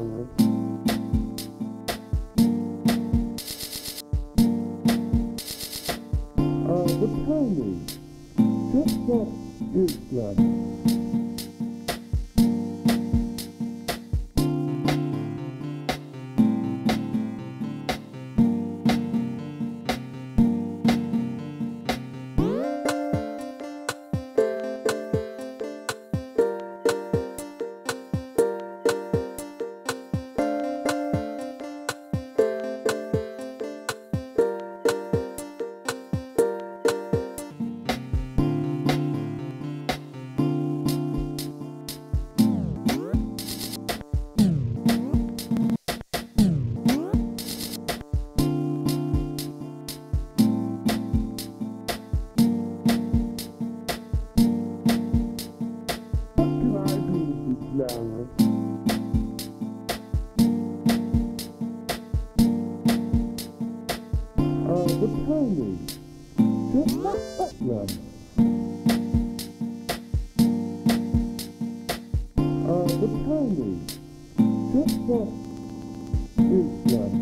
But tell me, just what is love? But tell me, just what love? But tell me, just what is love?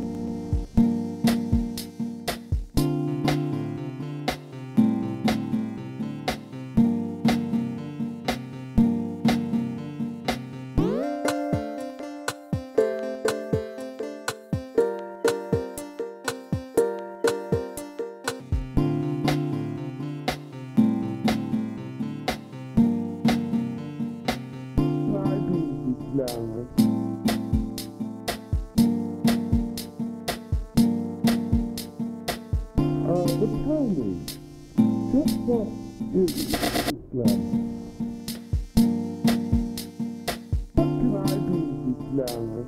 But tell me, just what is love? What can I do to be flower?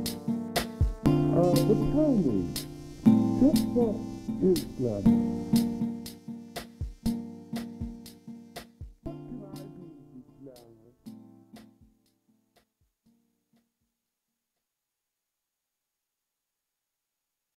But tell me, just what is love?